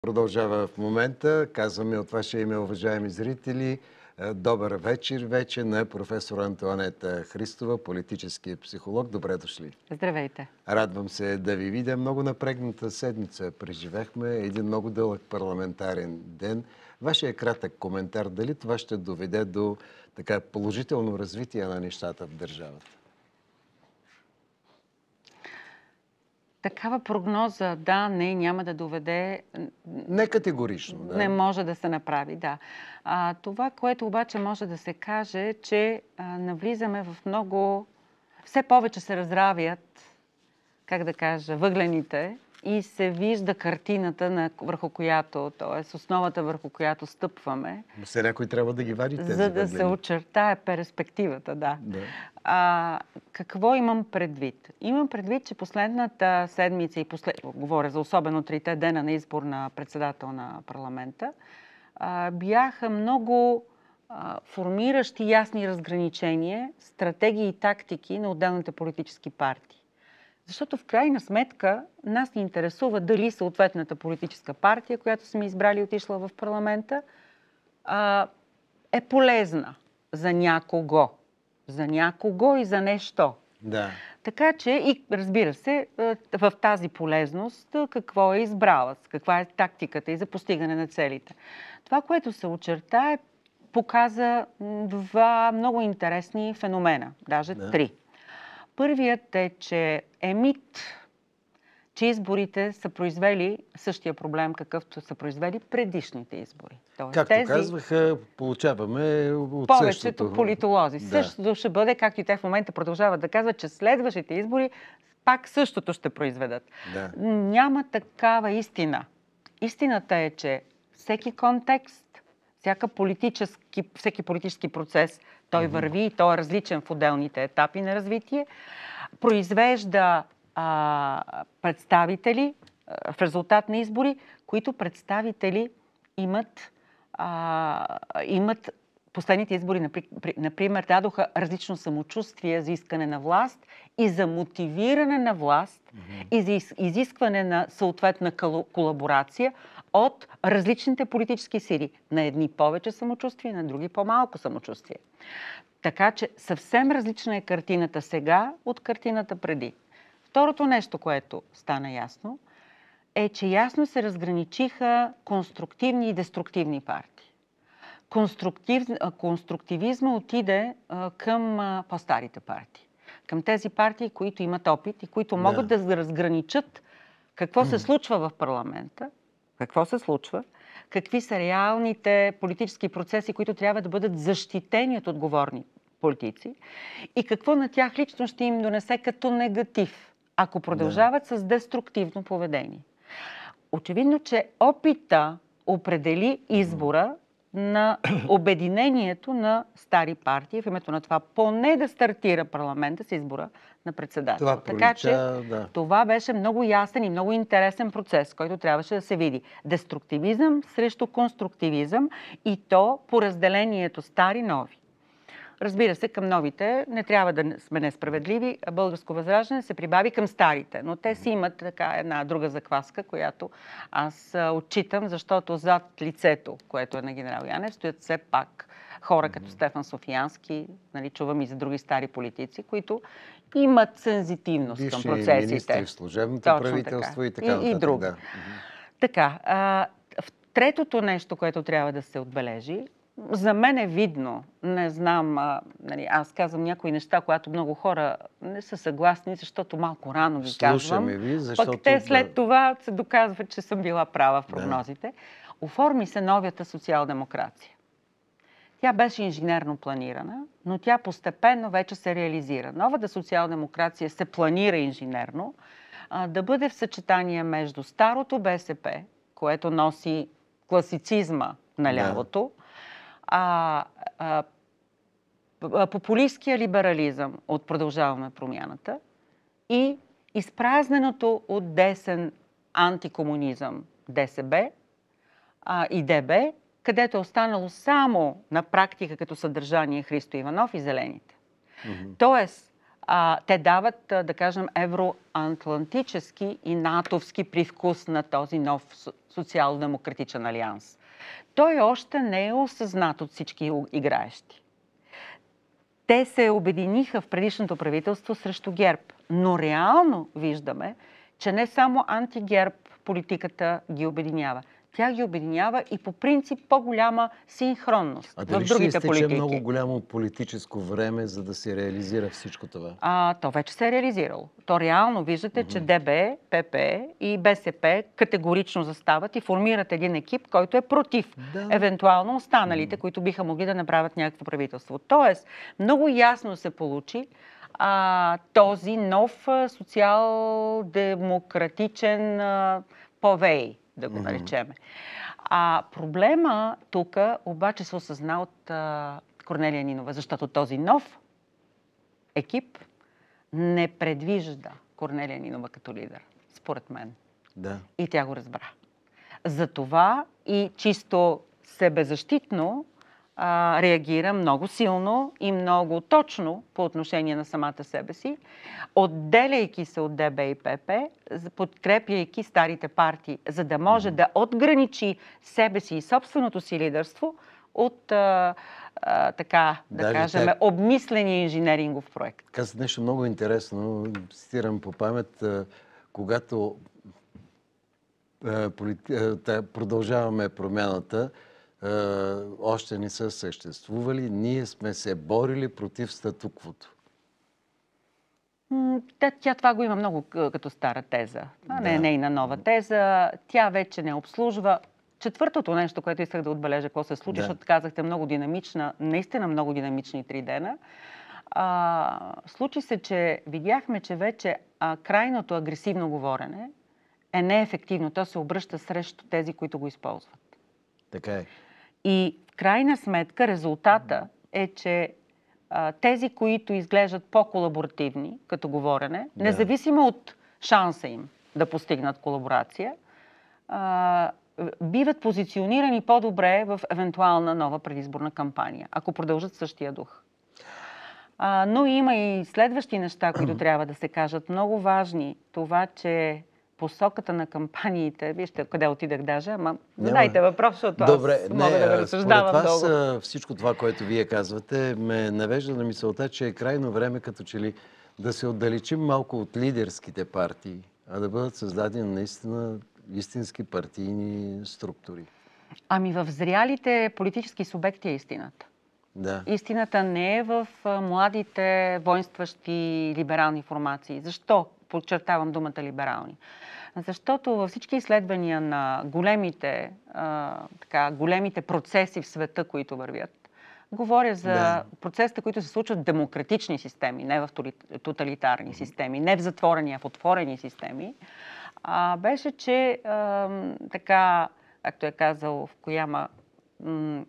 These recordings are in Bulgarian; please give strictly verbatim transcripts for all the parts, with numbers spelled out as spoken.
Продължава в момента. Казваме от ваше име, уважаеми зрители, добър вечер вече на професор Антоанета Христова, политически психолог. Добре дошли. Здравейте. Радвам се да ви видя. Много напрегната седмица преживяхме. Един много дълъг парламентарен ден. Вашия кратък коментар, дали това ще доведе до така положително развитие на нещата в държавата? Такава прогноза, да, не, няма да доведе... Не категорично, да. Не може да се направи, да. А, това, което обаче може да се каже, че а, навлизаме в много... Все повече се разравят, как да кажа, въглените и се вижда картината, на, върху която, т.е. основата, върху която стъпваме. Все някой трябва да ги вади тези За да въглени. се очертае перспективата, да. Да. А, какво имам предвид? Имам предвид, че последната седмица и послед... говоря за особено трите дена на избор на председател на парламента, а, бяха много а, формиращи ясни разграничения, стратегии и тактики на отделните политически партии. Защото в крайна сметка нас ни интересува дали съответната политическа партия, която сме избрали и отишла в парламента, а, е полезна за някого. За някого и за нещо. Да. Така че, и разбира се, в тази полезност какво е избрала, каква е тактиката и за постигане на целите. Това, което се очерта, е, показа два много интересни феномена, даже Да. три. Първият е, че е мит, че изборите са произвели същия проблем, какъвто са произвели предишните избори. Тоест, Както тези... казваха, получаваме от повечето същото. политолози. Да. Същото ще бъде, както и те в момента продължават да казват, че следващите избори пак същото ще произведат. Да. Няма такава истина. Истината е, че всеки контекст, всяка политически, всеки политически процес, той mm-hmm. върви и той е различен в отделните етапи на развитие, произвежда а, представители а, в резултат на избори, които представители имат, а, имат последните избори, например, дадоха различно самочувствие за искане на власт и за мотивиране на власт mm-hmm. и за изискване на съответна колаборация от различните политически сили. На едни повече самочувствие, на други по-малко самочувствие. Така че съвсем различна е картината сега от картината преди. Второто нещо, което стана ясно, е, че ясно се разграничиха конструктивни и деструктивни партии. Конструктив, конструктивизма отиде а, към а, по-старите партии. Към тези партии, които имат опит и които Да. могат да разграничат какво се случва в парламента, какво се случва, какви са реалните политически процеси, които трябва да бъдат защитени от отговорни политици и какво на тях лично ще им донесе като негатив, ако продължават да. с деструктивно поведение. Очевидно, че опита определи избора на обединението на стари партии в името на това поне да стартира парламента с избора на председател. Това така пролича, че да. това беше много ясен и много интересен процес, който трябваше да се види. Деструктивизъм срещу конструктивизъм и то по разделението стари-нови. Разбира се, към новите не трябва да сме несправедливи. Българско възраждане се прибави към старите, но те си имат така една друга закваска, която аз отчитам, защото зад лицето, което е на генерал Янев, стоят все пак хора като mm-hmm. Стефан Софиянски, нали, чувам и за други стари политици, които имат сензитивност Бивши към процесите. министри в служебното Точно правителство така. и така и, нататък. и други. Да. Така, а, третото нещо, което трябва да се отбележи, за мен е видно, не знам, а, нали, аз казвам някои неща, които много хора не са съгласни, защото малко рано ги Слушаме казвам. ви, защото... Пък те след да. това се доказват, че съм била права в прогнозите. Да. Оформи се новията социал-демокрация. Тя беше инженерно планирана, но тя постепенно вече се реализира. Новата социал-демокрация се планира инженерно а, да бъде в съчетание между старото БСП, което носи класицизма на лявото, да. А, а, популистския либерализъм от Продължаваме промяната и изпразненото от десен антикомунизъм ДСБ а, и ДБ, където е останало само на практика като съдържание Христо Иванов и зелените. Mm-hmm. Тоест, А, те дават, а, да кажем, евроатлантически и натовски привкус на този нов со- социал-демократичен алианс. Той още не е осъзнат от всички играещи. Те се обединиха в предишното правителство срещу ГЕРБ, но реално виждаме, че не само антигерб политиката ги обединява. Тя ги обединява и по принцип по-голяма синхронност А в дали ще другите изтече политики. много голямо политическо време, за да се реализира всичко това? А, то вече се е реализирало. То реално виждате, че ДБ, ПП и БСП категорично застават и формират един екип, който е против Да. евентуално останалите, които биха могли да направят някакво правителство. Тоест, много ясно се получи а, този нов а, социал-демократичен а, повей, да го наречеме. А проблема тук обаче се осъзна от а, Корнелия Нинова, защото този нов екип не предвижда Корнелия Нинова като лидер, според мен. Да. И тя го разбра. Затова и чисто себезащитно а, реагира много силно и много точно по отношение на самата себе си, отделяйки се от ДБ и ПП, подкрепяйки старите партии, за да може mm-hmm. да отграничи себе си и собственото си лидерство от а, а, така, да Даже кажем, так... обмисления инженерингов проект. Казах нещо много интересно, цитирам по памет, когато продължаваме промяната, още не са съществували, ние сме се борили против статуквото. Тя, тя това го има много като стара теза. Това Да. не е нейна нова теза. Тя вече не обслужва. Четвъртото нещо, което исках да отбележа, какво се случи, Да. защото казахте много динамична, наистина много динамични три дена. А, случи се, че видяхме, че вече а, крайното агресивно говорене е неефективно. То се обръща срещу тези, които го използват. Така е. И в крайна сметка резултата е, че а, тези, които изглеждат по-колаборативни като говорене, Да. независимо от шанса им да постигнат колаборация, а, биват позиционирани по-добре в евентуална нова предизборна кампания, ако продължат същия дух. А, но има и следващи неща, които трябва да се кажат. Много важни. Това, че посоката на кампаниите, вижте къде отидах даже, ама задайте въпрос, защото Добре, аз мога не, да го разсъждавам според вас, дълго. всичко това, което вие казвате, ме навежда на мисълта, че е крайно време като че ли да се отдалечим малко от лидерските партии, а да бъдат създадени наистина истински партийни структури. Ами в зрялите политически субекти е истината. Да. Истината не е в младите воинстващи либерални формации. Защо подчертавам думата либерални? Защото във всички изследвания на големите, а, така, големите процеси в света, които вървят, говоря за Да. процесите, които се случват в демократични системи, не в тоталитарни системи, не в затворени, а в отворени системи, а, беше, че а, така, както е казал Фукуяма, м-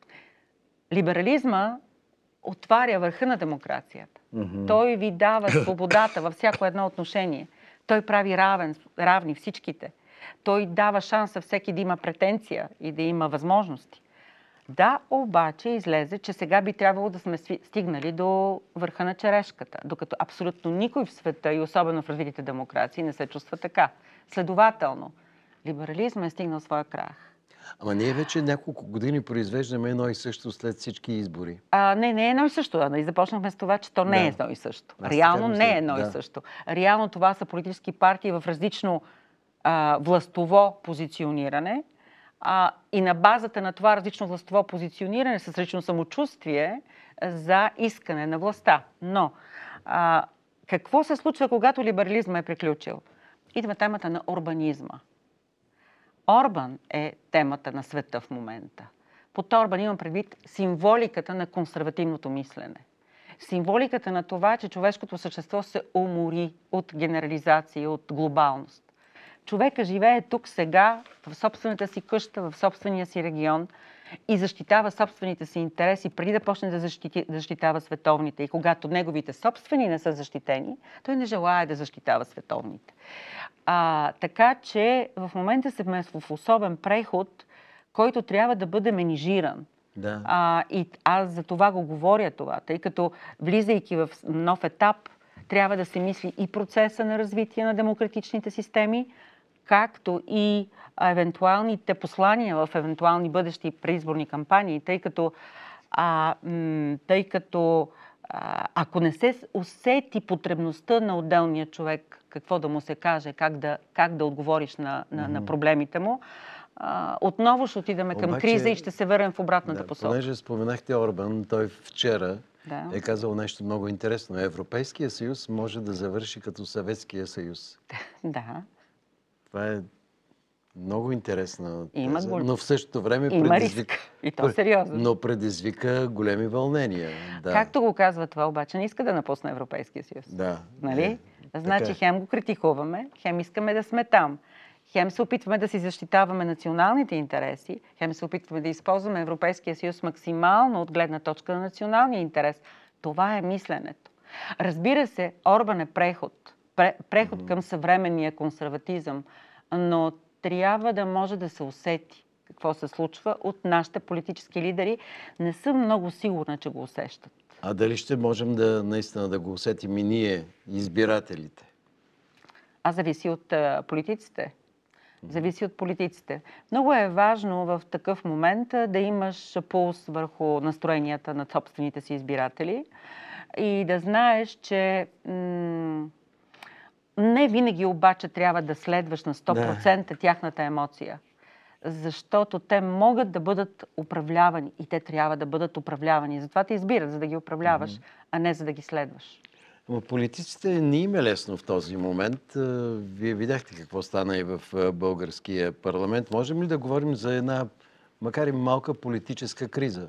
либерализма отваря върха на демокрацията. Mm-hmm. Той ви дава свободата във всяко едно отношение. Той прави равен, равни всичките. Той дава шанса всеки да има претенция и да има възможности. Да, обаче излезе, че сега би трябвало да сме стигнали до върха на черешката, докато абсолютно никой в света, и особено в развитите демокрации, не се чувства така. Следователно, либерализмът е стигнал своя крах. Ама ние вече няколко години произвеждаме едно и също след всички избори. А, не, не е едно и също. Да, и започнахме с това, че то не да. е едно и също. Аз Реално не е едно да. и също. Реално това са политически партии в различно а, властово позициониране а, и на базата на това различно властово позициониране с различно самочувствие за искане на властта. Но а, какво се случва, когато либерализма е приключил? Идва темата на урбанизма. Орбан е темата на света в момента. Под Орбан имам предвид символиката на консервативното мислене. Символиката на това, че човешкото същество се умори от генерализация, от глобалност. Човека живее тук сега, в собствената си къща, в собствения си регион и защитава собствените си интереси, преди да почне да, защити, да защитава световните. И когато неговите собствени не са защитени, той не желае да защитава световните. А, така че в момента сме в особен преход, който трябва да бъде менижиран. Да. А, и аз за това го говоря това, тъй като влизайки в нов етап, трябва да се мисли и процеса на развитие на демократичните системи, както и евентуалните послания в евентуални бъдещи преизборни кампании, тъй като, а, м, тъй като а, ако не се усети потребността на отделния човек, какво да му се каже, как да, как да отговориш на, на, mm-hmm. на проблемите му, а, отново ще отидеме към Обаче, криза и ще се върнем в обратната да, посока. Понеже споменахте Орбан, той вчера да. е казал нещо много интересно. Европейския съюз може да завърши като Съветския съюз. Да. Това е много интересна Има теза, гол... но в същото време Има предизвика... риск. И то сериозно. Но предизвика големи вълнения. Да. Както го казва това, обаче не иска да напусне Европейския съюз. Да. Нали? Е, значи е. хем го критикуваме, хем искаме да сме там. Хем се опитваме да си защитаваме националните интереси, хем се опитваме да използваме Европейския съюз максимално от гледна точка на националния интерес. Това е мисленето. Разбира се, Орбан е преход. Преход mm-hmm. към съвременния консерватизъм, но трябва да може да се усети какво се случва от нашите политически лидери. Не съм много сигурна, че го усещат. А дали ще можем да наистина да го усетим и ние, избирателите? А зависи от а, политиците. Зависи от политиците. Много е важно в такъв момент да имаш пулс върху настроенията на собствените си избиратели и да знаеш, че м- не винаги обаче трябва да следваш на сто процента да. тяхната емоция. Защото те могат да бъдат управлявани и те трябва да бъдат управлявани. Затова те избират, за да ги управляваш, mm-hmm. а не за да ги следваш. Но политиците не им е лесно в този момент. Вие видяхте какво стана и в българския парламент. Можем ли да говорим за една, макар и малка политическа криза?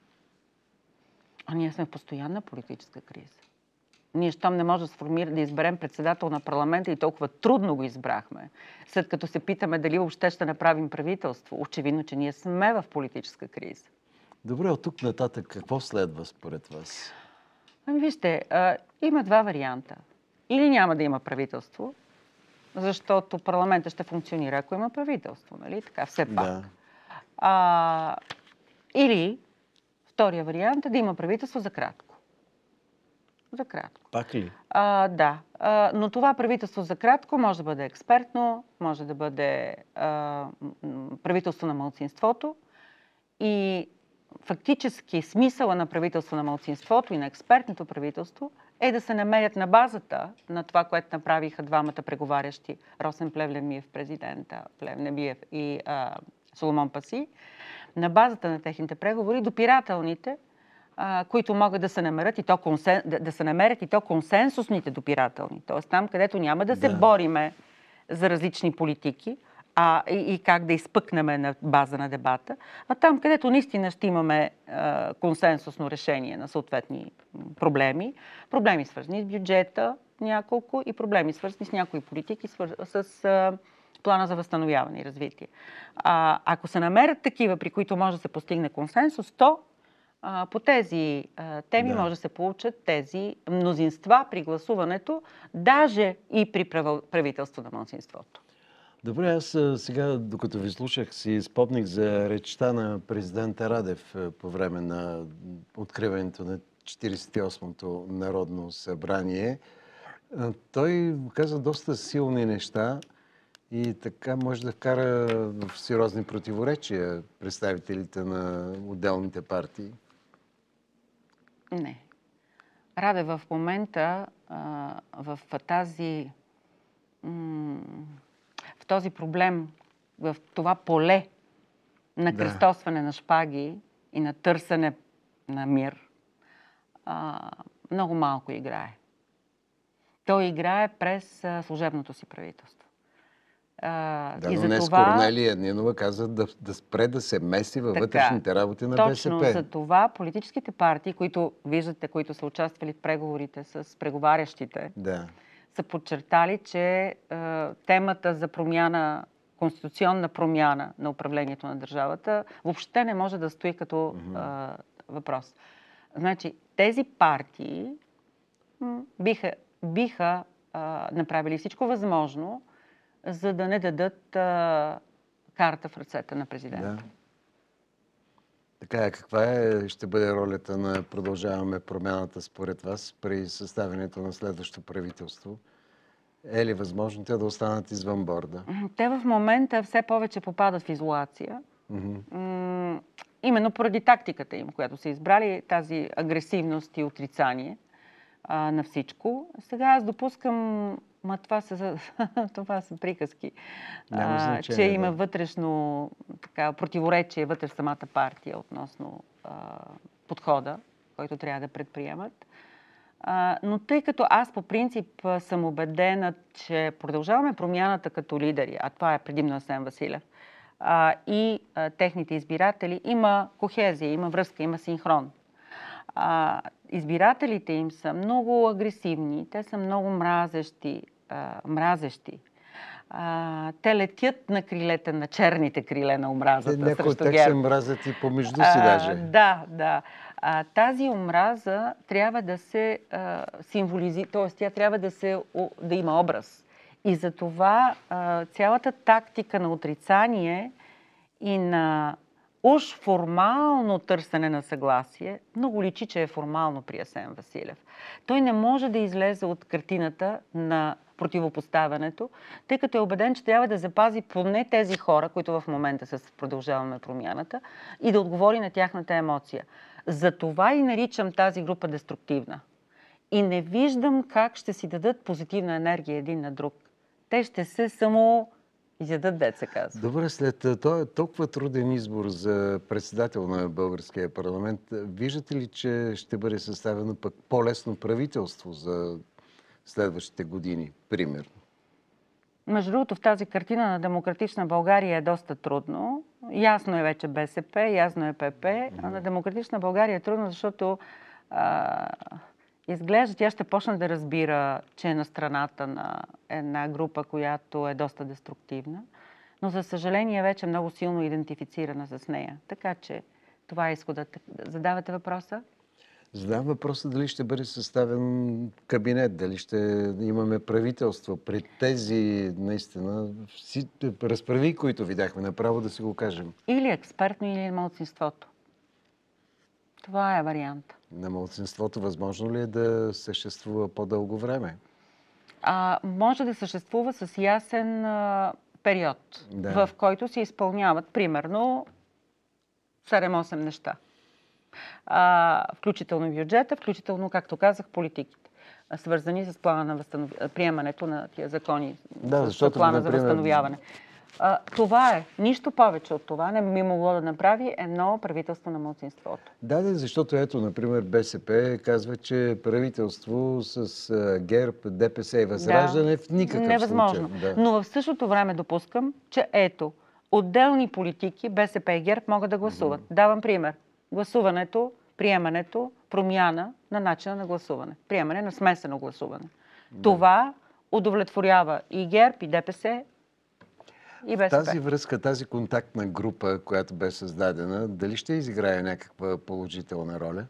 А ние сме в постоянна политическа криза. Ние, щом не може да сформира, да изберем председател на парламента и толкова трудно го избрахме, след като се питаме дали въобще ще направим правителство, очевидно, че ние сме в политическа криза. Добре, от тук нататък какво следва според вас? Ами вижте, а, има два варианта. Или няма да има правителство, защото парламентът ще функционира, ако има правителство, нали? Така, все пак. Да. А, или втория вариант е да има правителство за кратко. За кратко. Пак ли? А, да. А, но това правителство за кратко може да бъде експертно, може да бъде а, правителство на малцинството и фактически смисъла на правителство на малцинството и на експертното правителство е да се намерят на базата на това, което направиха двамата преговарящи, Росен Плевнелиев, президента Плевнелиев и а, Соломон Паси, на базата на техните преговори, допирателните, а, които могат да се намерят и то, консен... да, да се намерят и то консенсусните допирателни. Тоест там, където няма да се да. бориме за различни политики, А, и, и как да изпъкнем на база на дебата, а там, където наистина ще имаме а, консенсусно решение на съответни проблеми, проблеми свързани с бюджета няколко и проблеми свързани с някои политики, свър... с а, плана за възстановяване и развитие. А, ако се намерят такива, при които може да се постигне консенсус, то а, по тези а, теми да. може да се получат тези мнозинства при гласуването, даже и при правителство на малцинството. Добре, аз сега, докато ви слушах, си спомних за речта на президента Радев по време на откриването на четиридесет и осмото Народно събрание. Той каза доста силни неща и така може да вкара в сериозни противоречия представителите на отделните партии. Не. Радев в момента в тази... в този проблем, в това поле на кръстосване да. на шпаги и на търсене на мир, а, много малко играе. Той играе през а, служебното си правителство. А, да, и но за днес това... Корнелия Нинова каза да, да спре да се меси във така, вътрешните работи на точно БСП. Точно за това политическите партии, които виждате, които са участвали в преговорите с преговарящите, да. са подчертали, че е, темата за промяна, конституционна промяна на управлението на държавата въобще не може да стои като mm-hmm. е, въпрос. Значи, тези партии м, биха, биха е, направили всичко възможно, за да не дадат е, карта в ръцете на президента. Да. Така е, каква е, ще бъде ролята на Продължаваме промяната според вас при съставянето на следващото правителство? Е ли възможно те да останат извън борда? Те в момента все повече попадат в изолация. Mm-hmm. Именно поради тактиката им, която са избрали, тази агресивност и отрицание а, на всичко. Сега аз допускам, ма това са, това са приказки, а, че има вътрешно така, противоречие вътре в самата партия относно а, подхода, който трябва да предприемат. А, но тъй като аз по принцип съм убедена, че Продължаваме промяната като лидери, а това е предимно Асен Василев, а, и а, техните избиратели, има кохезия, има връзка, има синхрон. А, избирателите им са много агресивни, те са много мразещи, а, мразещи. А, те летят на крилете, на черните криле на омразата. Някои от тях се мразят и помежду си даже. А, да, да. А, тази омраза трябва да се а, символизи, т.е. тя трябва да, се, да има образ. И затова а, цялата тактика на отрицание и на уж формално търсене на съгласие, много личи, че е формално при Асен Василев. Той не може да излезе от картината на противопоставянето, тъй като е убеден, че трябва да запази поне тези хора, които в момента се Продължаваме промяната, и да отговори на тяхната емоция. Затова и наричам тази група деструктивна. И не виждам как ще си дадат позитивна енергия един на друг. Те ще се само изядат, дет се казва. Добре, след този толкова труден избор за председател на българския парламент, виждате ли, че ще бъде съставено пък по-лесно правителство за следващите години, примерно? Между другото, в тази картина на Демократична България е доста трудно. Ясно е вече БСП, ясно е ПП. А на Демократична България е трудно, защото а, изглежда, тя ще почне да разбира, че е на страната на една група, която е доста деструктивна, но за съжаление вече е много силно идентифицирана с нея. Така че това е изходът. Задавате въпроса? Задавам въпроса дали ще бъде съставен кабинет, дали ще имаме правителство. При тези наистина разправи, които видяхме, направо да си го кажем. Или експертно, или малцинството. Това е вариант. На малцинството възможно ли е да съществува по-дълго време? А, може да съществува с ясен а, период, да. в който се изпълняват примерно седем-осем неща. А, включително бюджета, включително, както казах, политиките, свързани с плана на възстанов... приемането на тия закони, да, с плана например... за възстановяване. А, това е. Нищо повече от това не би могло да направи едно правителство на малцинството. Да, да, защото ето, например, БСП казва, че правителство с ГЕРБ, ДПС и Възраждане да, в никакъв невъзможно. случай. Да. Но в същото време допускам, че ето, отделни политики, БСП и ГЕРБ могат да гласуват. Mm-hmm. Давам пример. Гласуването, приемането, промяна на начина на гласуване. Приемане на смесено гласуване. Да. Това удовлетворява и ГЕРБ, и ДПС, и БСП. Тази връзка, тази контактна група, която бе създадена, дали ще изиграе някаква положителна роля?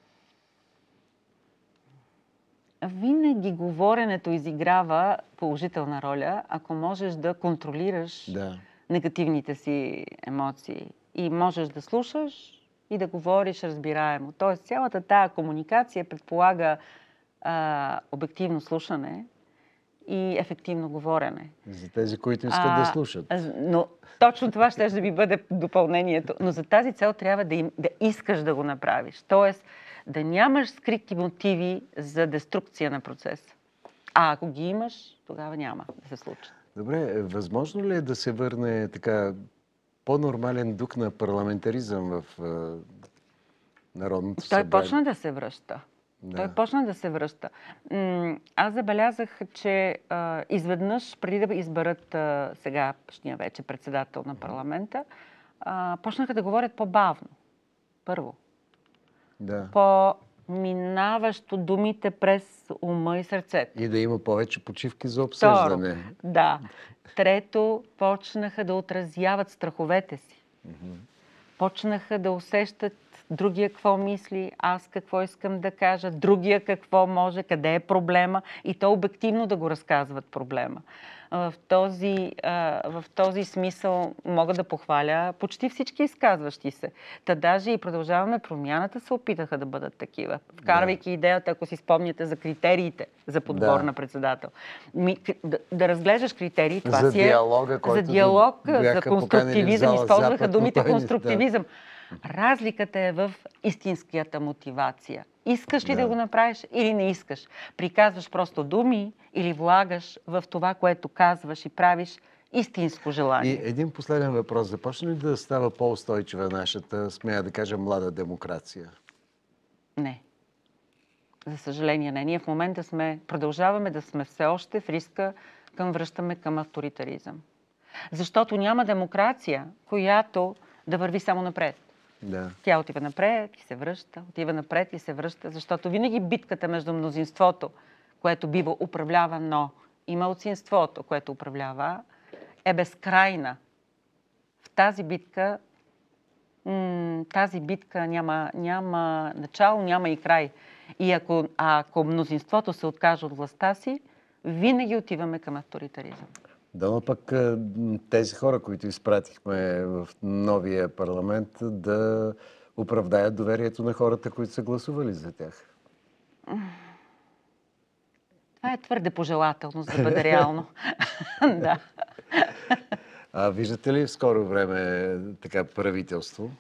Винаги говоренето изиграва положителна роля, ако можеш да контролираш да. негативните си емоции. И можеш да слушаш и да говориш разбираемо. Тоест, цялата тая комуникация предполага а, обективно слушане и ефективно говорене. За тези, които искат а, да слушат. Но точно това ще да би бъде допълнението. Но за тази цел трябва да, им, да искаш да го направиш. Тоест, да нямаш скрити мотиви за деструкция на процеса. А ако ги имаш, тогава няма да се случи. Добре, възможно ли е да се върне така по-нормален дух на парламентаризъм в е, Народното събрание? Той почна да се връща. Да. Той почна да се връща. Аз забелязах, че а, изведнъж, преди да изберат а, сегашния вече председател на парламента, а, почнаха да говорят по-бавно. Първо. Да. По-минаващо думите през ума и сърцето. И да има повече почивки за обсъждане. Второ, да. Трето, почнаха да отразяват страховете си. Mm-hmm. Почнаха да усещат другия какво мисли, аз какво искам да кажа, другия какво може, къде е проблема и то обективно да го разказват проблема. В този, а, в този смисъл мога да похваля почти всички изказващи се. Та даже и Продължаваме промяната се опитаха да бъдат такива, вкарвайки да. идеята, ако си спомняте, за критериите за подбор да. на председател. Ми, да, да разглеждаш критерии, това за си е диалога, за диалог, да за конструктивизъм. Използваха Запад, думите конструктивизъм. Да. Разликата е в истинската мотивация. Искаш ли да. да го направиш или не искаш? Приказваш просто думи или влагаш в това, което казваш и правиш истинско желание. И един последен въпрос. Започна ли да става по-устойчива нашата, смея да кажа, млада демокрация? Не. За съжаление не. Ние в момента сме, продължаваме да сме все още в риска към връщаме към авторитаризъм. Защото няма демокрация, която да върви само напред. Да. Тя отива напред и се връща, отива напред и се връща, защото винаги битката между мнозинството, което бива управлявано, и малцинството, което управлява, е безкрайна. В тази битка, м- тази битка няма, няма начало, няма и край. И ако, ако мнозинството се откаже от властта си, винаги отиваме към авторитаризъм. Дано пък тези хора, които изпратихме в новия парламент, да оправдаят доверието на хората, които са гласували за тях. Това е твърде пожелателно, за да бъде реално. Да. А виждате ли в скоро време така правителство?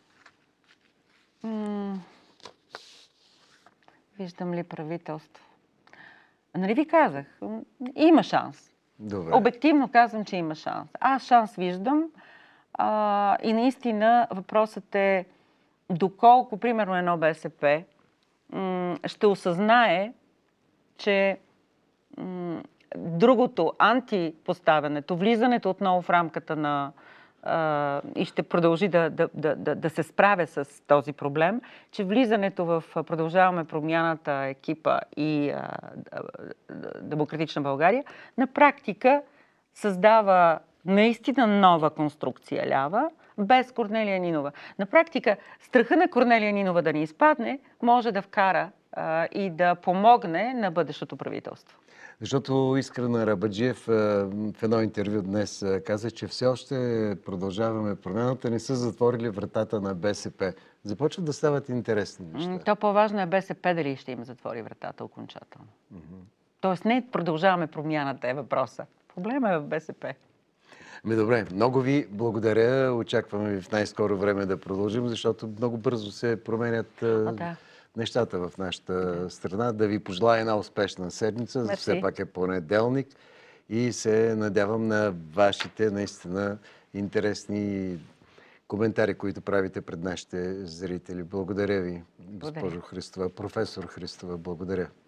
М- Виждам ли правителство? Нали ви казах? Има шанс. Добре. Обективно казвам, че има шанс. Аз шанс виждам а, и наистина въпросът е доколко, примерно, едно БСП м- ще осъзнае, че м- другото, антипоставянето, влизането отново в рамката на а, и ще продължи да, да, да, да, да се справя с този проблем, че влизането в Продължаваме промяната, екипа и а, Демократична България на практика създава наистина нова конструкция лява, без Корнелия Нинова. На практика страха на Корнелия Нинова да не изпадне може да вкара а, и да помогне на бъдещото правителство. Защото Искрен Арабаджиев в едно интервю днес каза, че все още Продължаваме промяната, не са затворили вратата на БСП. Започват да стават интересни неща. То по-важно е БСП дали ще им затвори вратата окончателно. Mm-hmm. Тоест не Продължаваме промяната е въпроса. Проблема е в БСП. Ми добре, много ви благодаря. Очакваме ви в най-скоро време да продължим, защото много бързо се променят а, да. нещата в нашата страна. Да ви пожелая една успешна седмица, Мерси. все пак е понеделник и се надявам на вашите наистина интересни коментари, които правите пред нашите зрители. Благодаря ви, госпожо Христова. Професор Христова, благодаря.